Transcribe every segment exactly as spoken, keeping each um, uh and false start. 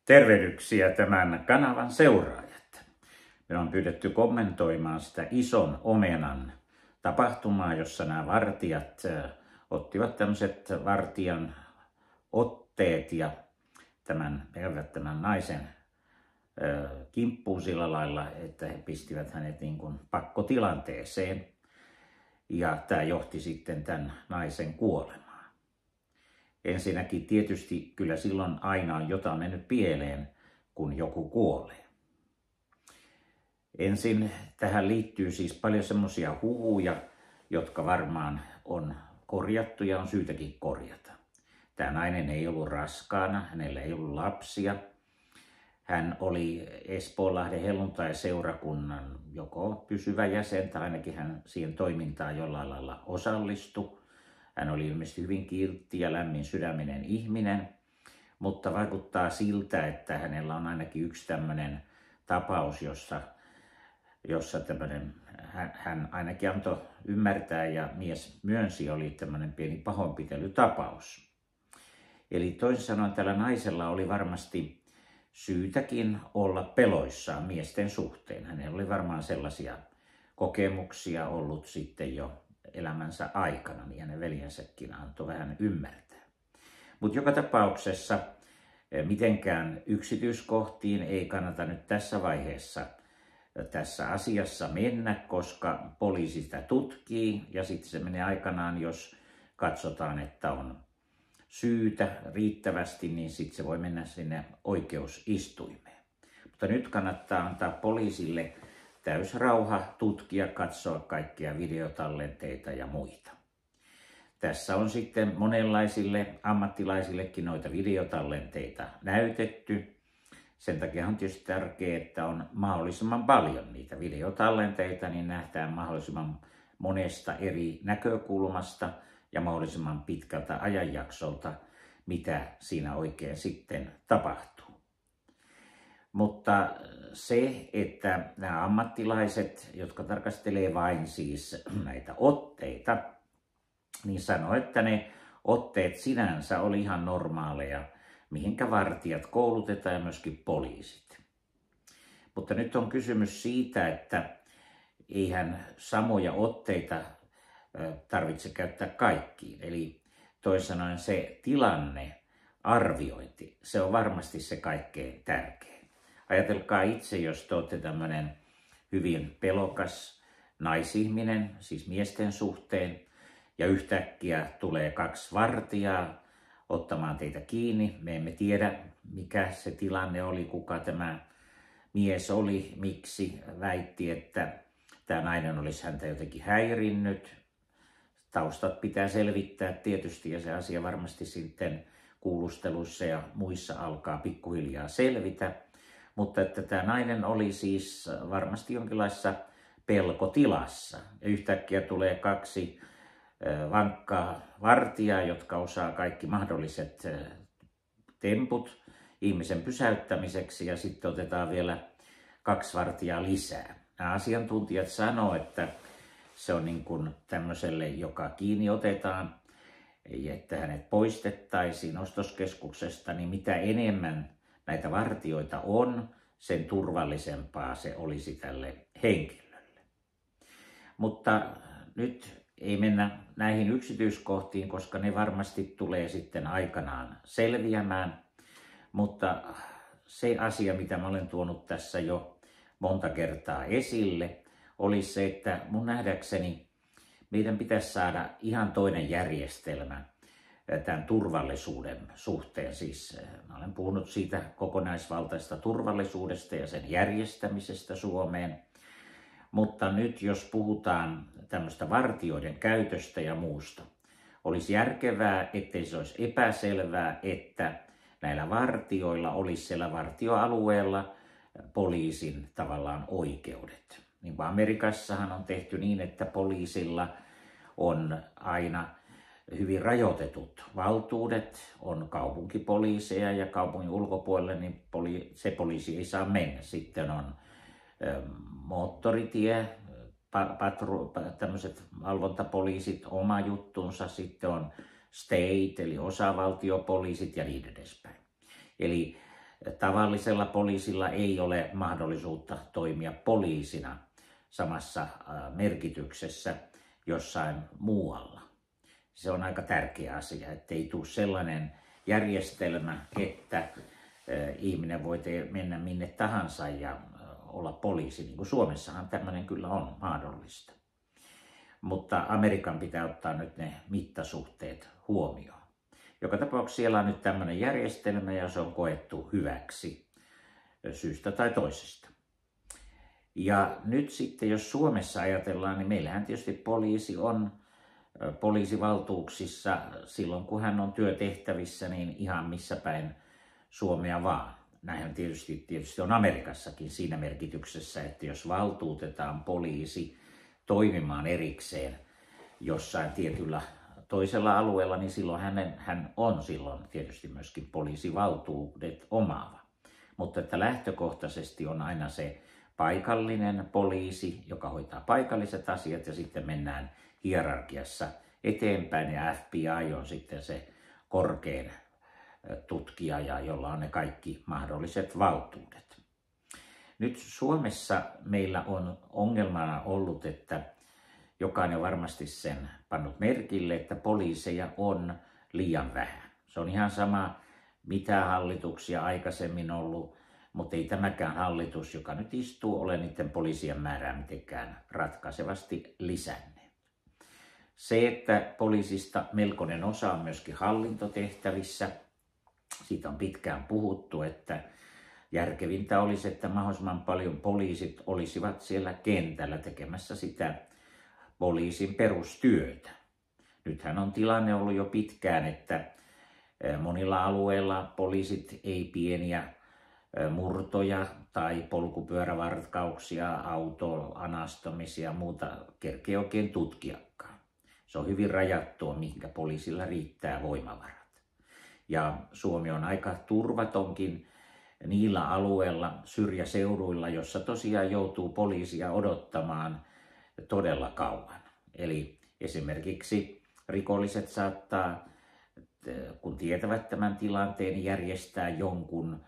Tervehdyksiä tämän kanavan seuraajat. Minä on pyydetty kommentoimaan sitä ison omenan tapahtumaa, jossa nämä vartijat ottivat tämmöiset vartijan otteet ja tämän, tämän naisen kimppuun sillä lailla, että he pistivät hänet niin kuin pakkotilanteeseen. Ja tämä johti sitten tämän naisen kuolemaan. Ensinnäkin tietysti kyllä silloin aina on jotain mennyt pieleen, kun joku kuolee. Ensin tähän liittyy siis paljon semmoisia huhuja, jotka varmaan on korjattu ja on syytäkin korjata. Tämä nainen ei ollut raskaana, hänellä ei ollut lapsia. Hän oli Espoonlahden helluntai-seurakunnan joko pysyvä jäsen tai ainakin hän siihen toimintaan jollain lailla osallistui. Hän oli ilmeisesti hyvin kiltti ja lämmin sydäminen ihminen, mutta vaikuttaa siltä, että hänellä on ainakin yksi tämmöinen tapaus, jossa, jossa tämmöinen, hän, hän ainakin antoi ymmärtää ja mies myönsi, oli tämmöinen pieni pahoinpitelytapaus. Eli toisin sanoen tällä naisella oli varmasti syytäkin olla peloissaan miesten suhteen. Hänellä oli varmaan sellaisia kokemuksia ollut sitten jo elämänsä aikana, niin hänen veljensäkin antoi vähän ymmärtää. Mutta joka tapauksessa mitenkään yksityiskohtiin ei kannata nyt tässä vaiheessa tässä asiassa mennä, koska poliisi sitä tutkii ja sitten se menee aikanaan, jos katsotaan, että on syytä riittävästi, niin sitten se voi mennä sinne oikeusistuimeen. Mutta nyt kannattaa antaa poliisille täysrauha tutkia, katsoa kaikkia videotallenteita ja muita. Tässä on sitten monenlaisille ammattilaisillekin noita videotallenteita näytetty. Sen takia on tietysti tärkeää, että on mahdollisimman paljon niitä videotallenteita, niin nähdään mahdollisimman monesta eri näkökulmasta ja mahdollisimman pitkältä ajanjaksolta, mitä siinä oikein sitten tapahtuu. Mutta se, että nämä ammattilaiset, jotka tarkastelee vain siis näitä otteita, niin sanoo, että ne otteet sinänsä oli ihan normaaleja, mihinkä vartijat koulutetaan ja myöskin poliisit. Mutta nyt on kysymys siitä, että eihän samoja otteita tarvitse käyttää kaikkiin. Eli toisin sanoen se tilanne, arviointi, se on varmasti se kaikkein tärkein. Ajatelkaa itse, jos te olette tämmöinen hyvin pelokas naisihminen, siis miesten suhteen, ja yhtäkkiä tulee kaksi vartijaa ottamaan teitä kiinni. Me emme tiedä, mikä se tilanne oli, kuka tämä mies oli, miksi väitti, että tämä nainen olisi häntä jotenkin häirinnyt. Taustat pitää selvittää tietysti ja se asia varmasti sitten kuulusteluissa ja muissa alkaa pikkuhiljaa selvitä. Mutta että tämä nainen oli siis varmasti jonkinlaisessa pelkotilassa. Ja yhtäkkiä tulee kaksi vankkaa vartijaa, jotka osaa kaikki mahdolliset temput ihmisen pysäyttämiseksi ja sitten otetaan vielä kaksi vartijaa lisää. Nämä asiantuntijat sanoo, että se on niin kuin tämmöiselle, joka kiinni otetaan, että hänet poistettaisiin ostoskeskuksesta, niin mitä enemmän näitä vartijoita on, sen turvallisempaa se olisi tälle henkilölle. Mutta nyt ei mennä näihin yksityiskohtiin, koska ne varmasti tulee sitten aikanaan selviämään. Mutta se asia, mitä mä olen tuonut tässä jo monta kertaa esille, oli se, että mun nähdäkseni meidän pitäisi saada ihan toinen järjestelmä tämän turvallisuuden suhteen. Siis mä olen puhunut siitä kokonaisvaltaisesta turvallisuudesta ja sen järjestämisestä Suomeen. Mutta nyt jos puhutaan tämmöistä vartijoiden käytöstä ja muusta, olisi järkevää, ettei se olisi epäselvää, että näillä vartijoilla olisi siellä vartioalueella poliisin tavallaan oikeudet. Niin kuin Amerikassahan on tehty niin, että poliisilla on aina hyvin rajoitetut valtuudet, on kaupunkipoliiseja ja kaupungin ulkopuolelle niin poli- se poliisi ei saa mennä. Sitten on ö, moottoritie, patru, tämmöiset valvontapoliisit, oma juttunsa, sitten on state eli osavaltiopoliisit ja niin edespäin. Eli tavallisella poliisilla ei ole mahdollisuutta toimia poliisina samassa merkityksessä jossain muualla. Se on aika tärkeä asia, ettei tule sellainen järjestelmä, että ihminen voi mennä minne tahansa ja olla poliisi, niin kuin Suomessahan tämmöinen kyllä on mahdollista. Mutta Amerikan pitää ottaa nyt ne mittasuhteet huomioon. Joka tapauksessa siellä on nyt tämmöinen järjestelmä ja se on koettu hyväksi syystä tai toisesta. Ja nyt sitten, jos Suomessa ajatellaan, niin meillähän tietysti poliisi on poliisivaltuuksissa silloin, kun hän on työtehtävissä, niin ihan missä päin Suomea vaan. Näinhän tietysti, tietysti on Amerikassakin siinä merkityksessä, että jos valtuutetaan poliisi toimimaan erikseen jossain tietyllä toisella alueella, niin silloin hänen, hän on silloin tietysti myöskin poliisivaltuudet omaava. Mutta että lähtökohtaisesti on aina se paikallinen poliisi, joka hoitaa paikalliset asiat ja sitten mennään hierarkiassa eteenpäin ja F B I on sitten se korkein tutkija, ja jolla on ne kaikki mahdolliset valtuudet. Nyt Suomessa meillä on ongelmana ollut, että jokainen varmasti sen pannut merkille, että poliiseja on liian vähän. Se on ihan sama, mitä hallituksia aikaisemmin ollut, mutta ei tämäkään hallitus, joka nyt istuu, ole niiden poliisien määrää mitenkään ratkaisevasti lisänneet. Se, että poliisista melkoinen osa on myöskin hallintotehtävissä, siitä on pitkään puhuttu, että järkevintä olisi, että mahdollisimman paljon poliisit olisivat siellä kentällä tekemässä sitä poliisin perustyötä. Nythän on tilanne ollut jo pitkään, että monilla alueilla poliisit ei pieniä murtoja tai polkupyörävarkauksia, autoanastamisia ja muuta kerkeä oikein tutkiakaan. Se on hyvin rajattua, mihinkä poliisilla riittää voimavarat. Ja Suomi on aika turvatonkin niillä alueilla, syrjäseuduilla, jossa tosiaan joutuu poliisia odottamaan todella kauan. Eli esimerkiksi rikolliset saattaa, kun tietävät tämän tilanteen, järjestää jonkun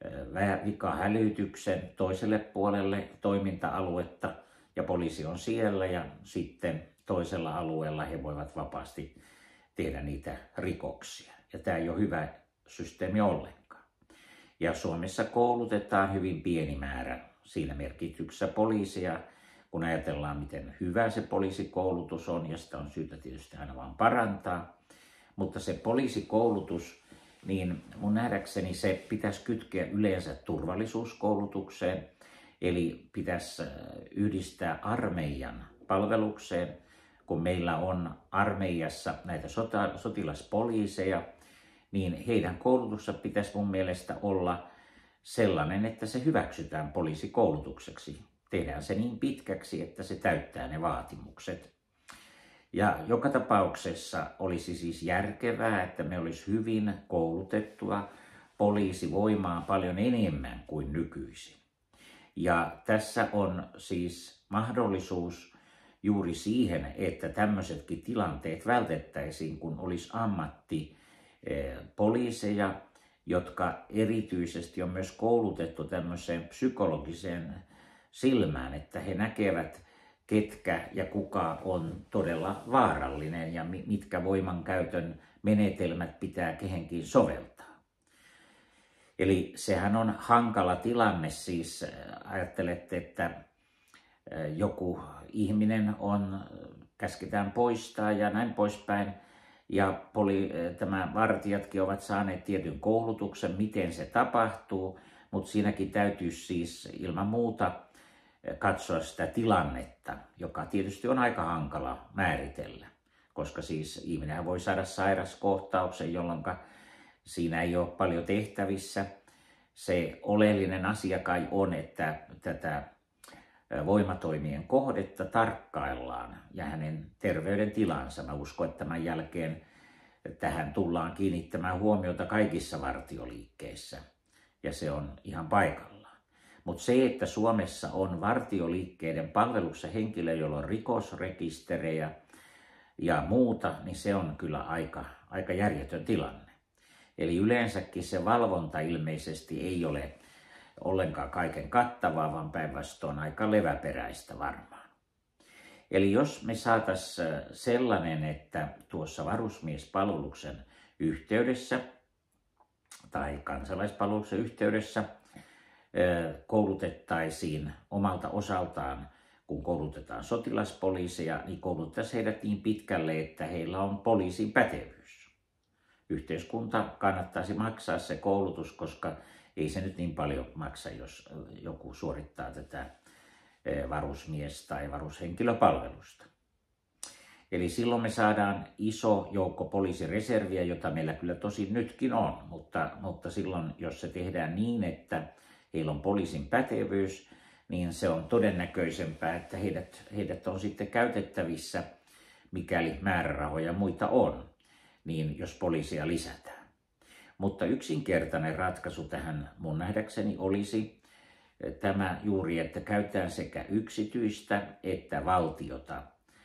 vikahälytyksen toiselle puolelle toiminta-aluetta ja poliisi on siellä ja sitten toisella alueella he voivat vapaasti tehdä niitä rikoksia. Ja tämä ei ole hyvä systeemi ollenkaan. Ja Suomessa koulutetaan hyvin pieni määrä siinä merkityksessä poliisia, kun ajatellaan, miten hyvä se poliisikoulutus on, ja sitä on syytä tietysti aina vaan parantaa. Mutta se poliisikoulutus, niin mun nähdäkseni se pitäisi kytkeä yleensä turvallisuuskoulutukseen, eli pitäisi yhdistää armeijan palvelukseen, kun meillä on armeijassa näitä sota, sotilaspoliiseja, niin heidän koulutussa pitäisi mun mielestä olla sellainen, että se hyväksytään poliisikoulutukseksi. Tehdään se niin pitkäksi, että se täyttää ne vaatimukset. Ja joka tapauksessa olisi siis järkevää, että me olisi hyvin koulutettua poliisivoimaa paljon enemmän kuin nykyisin. Ja tässä on siis mahdollisuus juuri siihen, että tämmöisetkin tilanteet vältettäisiin, kun olisi ammattipoliiseja, jotka erityisesti on myös koulutettu tämmöiseen psykologiseen silmään, että he näkevät, ketkä ja kuka on todella vaarallinen ja mitkä voimankäytön menetelmät pitää kehenkin soveltaa. Eli sehän on hankala tilanne, siis ajattelette, että joku ihminen on, käsketään poistaa ja näin poispäin, ja poli, tämä vartijatkin ovat saaneet tietyn koulutuksen, miten se tapahtuu, mutta siinäkin täytyy siis ilman muuta katsoa sitä tilannetta, joka tietysti on aika hankala määritellä, koska siis ihminen voi saada sairaskohtauksen, jolloin siinä ei ole paljon tehtävissä. Se oleellinen asia kai on, että tätä voimatoimien kohdetta tarkkaillaan ja hänen terveydentilansa. Mä uskon, että tämän jälkeen tähän tullaan kiinnittämään huomiota kaikissa vartioliikkeissä ja se on ihan paikallaan. Mutta se, että Suomessa on vartioliikkeiden palveluksessa henkilö, jolla on rikosrekisterejä ja muuta, niin se on kyllä aika, aika järjetön tilanne. Eli yleensäkin se valvonta ilmeisesti ei ole ollenkaan kaiken kattavaa, vaan päinvastoin aika leväperäistä varmaan. Eli jos me saataisiin sellainen, että tuossa varusmiespalveluksen yhteydessä tai kansalaispalveluksen yhteydessä koulutettaisiin omalta osaltaan, kun koulutetaan sotilaspoliiseja, niin koulutettaisiin heidät niin pitkälle, että heillä on poliisin pätevyys. Yhteiskunta kannattaisi maksaa se koulutus, koska ei se nyt niin paljon maksa, jos joku suorittaa tätä varusmies- tai varushenkilöpalvelusta. Eli silloin me saadaan iso joukko poliisireserviä, jota meillä kyllä tosi nytkin on, mutta, mutta silloin jos se tehdään niin, että heillä on poliisin pätevyys, niin se on todennäköisempää, että heidät, heidät on sitten käytettävissä, mikäli määrärahoja muita on, niin jos poliisia lisätään. Mutta yksinkertainen ratkaisu tähän mun nähdäkseni olisi tämä juuri, että käytetään sekä yksityistä että valtiota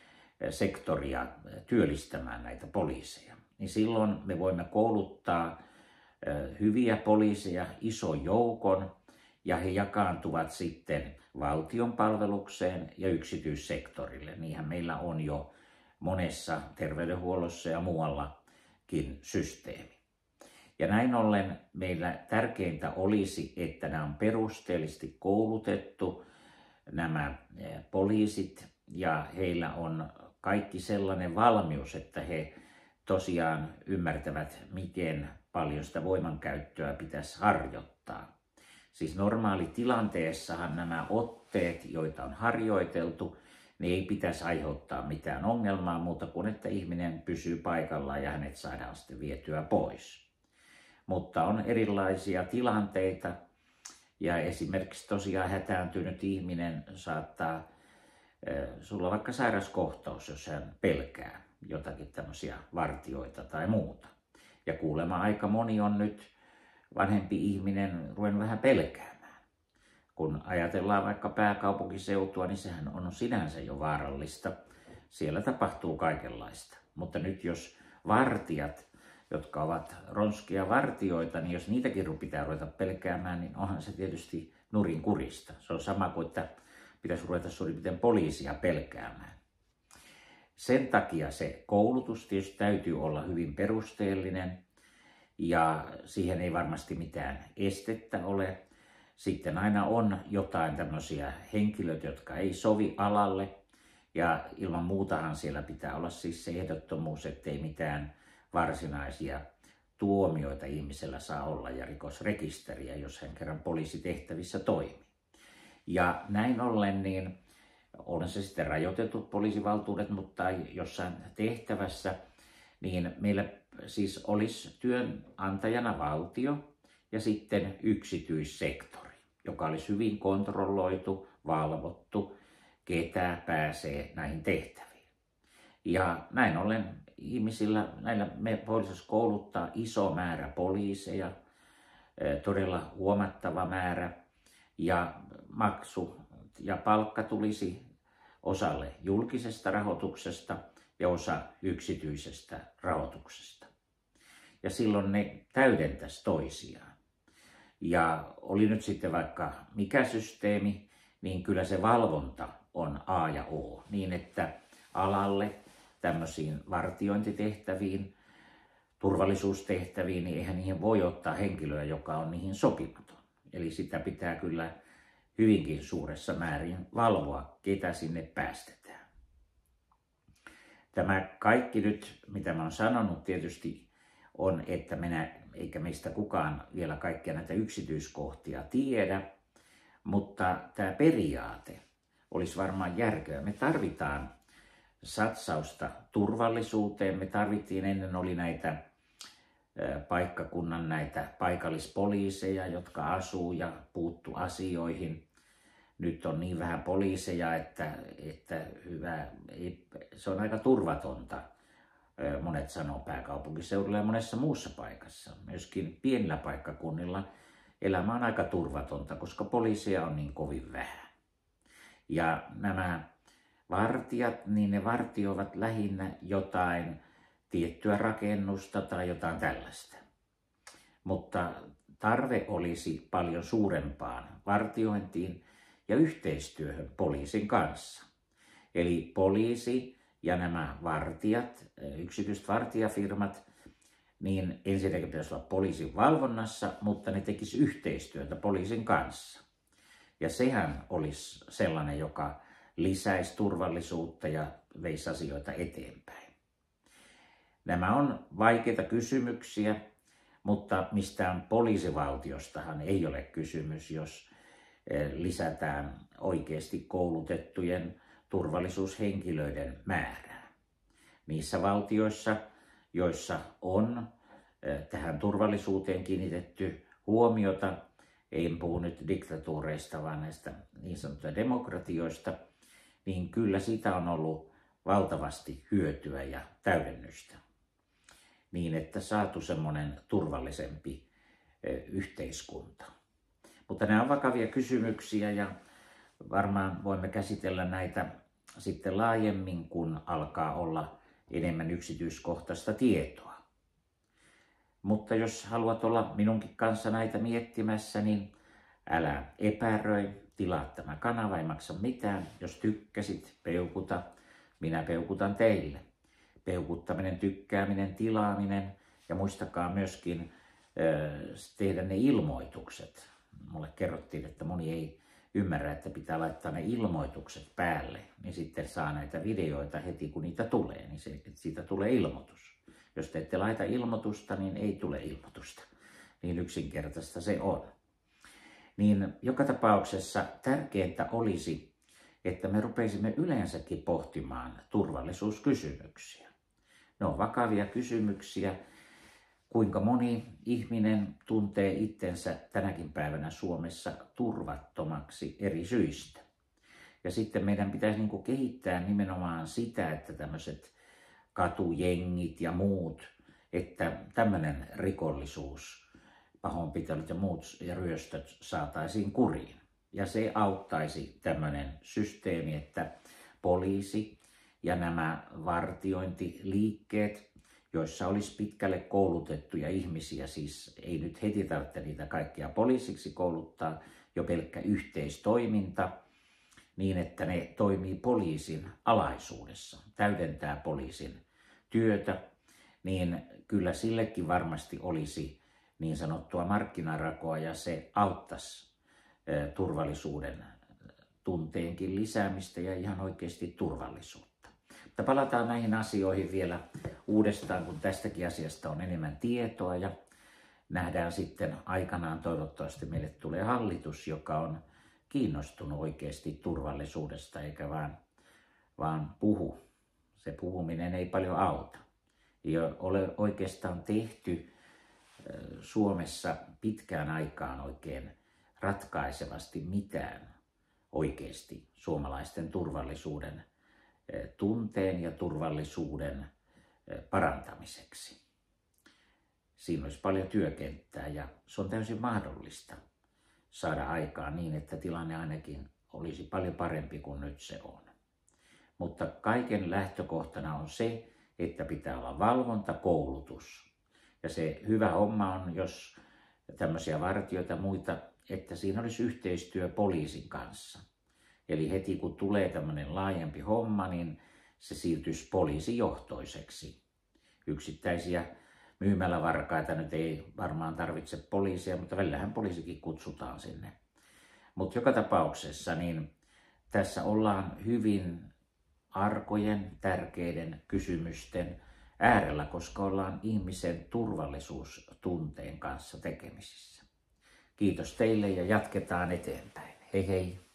sektoria työllistämään näitä poliiseja. Niin silloin me voimme kouluttaa hyviä poliiseja ison joukon ja he jakaantuvat sitten valtion palvelukseen ja yksityissektorille. Niinhän meillä on jo monessa terveydenhuollossa ja muuallakin systeemi. Ja näin ollen meillä tärkeintä olisi, että nämä on perusteellisesti koulutettu, nämä poliisit, ja heillä on kaikki sellainen valmius, että he tosiaan ymmärtävät, miten paljon sitä voimankäyttöä pitäisi harjoittaa. Siis normaalitilanteessahan nämä otteet, joita on harjoiteltu, ne ei pitäisi aiheuttaa mitään ongelmaa muuta kuin, että ihminen pysyy paikallaan ja hänet saadaan sitten vietyä pois. Mutta on erilaisia tilanteita ja esimerkiksi tosiaan hätääntynyt ihminen saattaa, sulla on vaikka sairaskohtaus, jos hän pelkää jotakin tämmöisiä vartioita tai muuta. Ja kuulemma aika moni on nyt vanhempi ihminen ruvennut vähän pelkäämään. Kun ajatellaan vaikka pääkaupunkiseutua, niin sehän on sinänsä jo vaarallista. Siellä tapahtuu kaikenlaista. Mutta nyt jos vartijat, jotka ovat ronskia vartioita, niin jos niitäkin pitää ruveta pelkäämään, niin onhan se tietysti nurinkurista. Se on sama kuin, että pitäisi ruveta suurin piirtein poliisia pelkäämään. Sen takia se koulutus tietysti täytyy olla hyvin perusteellinen ja siihen ei varmasti mitään estettä ole. Sitten aina on jotain tämmöisiä henkilöitä, jotka ei sovi alalle ja ilman muutahan siellä pitää olla siis se ehdottomuus, ettei mitään varsinaisia tuomioita ihmisellä saa olla ja rikosrekisteriä, jos hän kerran poliisitehtävissä toimii. Ja näin ollen niin on se sitten rajoitetut poliisivaltuudet, mutta jossain tehtävässä, niin meillä siis olisi työnantajana valtio ja sitten yksityissektori, joka olisi hyvin kontrolloitu, valvottu, ketä pääsee näihin tehtäviin. Ja näin ollen ihmisillä, näillä me voitaisiin kouluttaa iso määrä poliiseja, todella huomattava määrä, ja maksu ja palkka tulisi osalle julkisesta rahoituksesta ja osa yksityisestä rahoituksesta. Ja silloin ne täydentäisi toisiaan. Ja oli nyt sitten vaikka mikä systeemi, niin kyllä se valvonta on A ja O. Niin että alalle tämmöisiin vartiointitehtäviin, turvallisuustehtäviin, niin eihän niihin voi ottaa henkilöä, joka on niihin sopimaton. Eli sitä pitää kyllä hyvinkin suuressa määrin valvoa, ketä sinne päästetään. Tämä kaikki nyt, mitä mä oon sanonut, tietysti on, että minä, eikä meistä kukaan vielä kaikkia näitä yksityiskohtia tiedä, mutta tämä periaate olisi varmaan järkevä. Me tarvitaan satsausta turvallisuuteen. Me tarvittiin, ennen oli näitä paikkakunnan näitä paikallispoliiseja, jotka asuu ja puuttu asioihin. Nyt on niin vähän poliiseja, että, että hyvä, ei, se on aika turvatonta, monet sanoo pääkaupunkiseudulla ja monessa muussa paikassa. Myöskin pienillä paikkakunnilla elämä on aika turvatonta, koska poliiseja on niin kovin vähän. Ja nämä vartijat, niin ne vartioivat lähinnä jotain tiettyä rakennusta tai jotain tällaista. mutta tarve olisi paljon suurempaan vartiointiin ja yhteistyöhön poliisin kanssa. Eli poliisi ja nämä vartijat, yksityiset vartijafirmat, niin ensinnäkin pitäisi olla poliisin valvonnassa, mutta ne tekisi yhteistyötä poliisin kanssa. Ja sehän olisi sellainen, joka lisäisi turvallisuutta ja veisi asioita eteenpäin. Nämä on vaikeita kysymyksiä, mutta mistään poliisivaltiostahan ei ole kysymys, jos lisätään oikeasti koulutettujen turvallisuushenkilöiden määrää. Niissä valtioissa, joissa on tähän turvallisuuteen kiinnitetty huomiota, en puhu nyt diktatuureista, vaan näistä niin sanottuja demokratioista, niin kyllä sitä on ollut valtavasti hyötyä ja täydennystä. Niin, että saatu semmoinen turvallisempi yhteiskunta. Mutta nämä on vakavia kysymyksiä ja varmaan voimme käsitellä näitä sitten laajemmin, kun alkaa olla enemmän yksityiskohtaista tietoa. Mutta jos haluat olla minunkin kanssa näitä miettimässä, niin älä epäröi, tilaa tämä kanava, ei maksa mitään. Jos tykkäsit, peukuta, minä peukutan teille. Peukuttaminen, tykkääminen, tilaaminen ja muistakaa myöskin ö, tehdä ne ilmoitukset. Mulle kerrottiin, että moni ei ymmärrä, että pitää laittaa ne ilmoitukset päälle, niin sitten saa näitä videoita heti kun niitä tulee, niin se, siitä tulee ilmoitus. Jos te ette laita ilmoitusta, niin ei tule ilmoitusta. Niin yksinkertaista se on. Niin joka tapauksessa tärkeintä olisi, että me rupeisimme yleensäkin pohtimaan turvallisuuskysymyksiä. Ne on vakavia kysymyksiä. Kuinka moni ihminen tuntee itsensä tänäkin päivänä Suomessa turvattomaksi eri syistä. Ja sitten meidän pitäisi niin kuin kehittää nimenomaan sitä, että tämmöiset katujengit ja muut, että tämmöinen rikollisuus, pahoinpitelyt ja muut ja ryöstöt saataisiin kuriin. Ja se auttaisi tämmöinen systeemi, että poliisi ja nämä vartiointiliikkeet, joissa olisi pitkälle koulutettuja ihmisiä, siis ei nyt heti tarvitse niitä kaikkia poliisiksi kouluttaa, jo pelkkä yhteistoiminta, niin että ne toimii poliisin alaisuudessa, täydentää poliisin työtä, niin kyllä sillekin varmasti olisi niin sanottua markkinarakoa ja se auttaisi turvallisuuden tunteenkin lisäämistä ja ihan oikeasti turvallisuutta. Mutta palataan näihin asioihin vielä uudestaan, kun tästäkin asiasta on enemmän tietoa ja nähdään sitten aikanaan toivottavasti meille tulee hallitus, joka on kiinnostunut oikeasti turvallisuudesta eikä vaan, vaan puhu. Se puhuminen ei paljon auta. Ei ole oikeastaan tehty Suomessa pitkään aikaan oikein ratkaisevasti mitään oikeasti suomalaisten turvallisuuden tunteen ja turvallisuuden parantamiseksi. Siinä olisi paljon työkenttää ja se on täysin mahdollista saada aikaan niin, että tilanne ainakin olisi paljon parempi kuin nyt se on. Mutta kaiken lähtökohtana on se, että pitää olla valvontakoulutus. Ja se hyvä homma on, jos tämmöisiä vartijoita ja muita, että siinä olisi yhteistyö poliisin kanssa. Eli heti kun tulee tämmöinen laajempi homma, niin se siirtyisi poliisijohtoiseksi. Yksittäisiä myymälävarkaita nyt ei varmaan tarvitse poliisia, mutta välillähän poliisikin kutsutaan sinne. Mutta joka tapauksessa niin tässä ollaan hyvin arkojen, tärkeiden kysymysten äärellä, koska ollaan ihmisen turvallisuustunteen kanssa tekemisissä. Kiitos teille ja jatketaan eteenpäin. Hei hei!